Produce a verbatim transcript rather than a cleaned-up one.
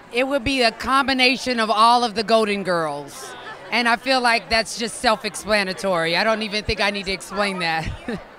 It would be a combination of all of the Golden Girls. And I feel like that's just self-explanatory. I don't even think I need to explain that.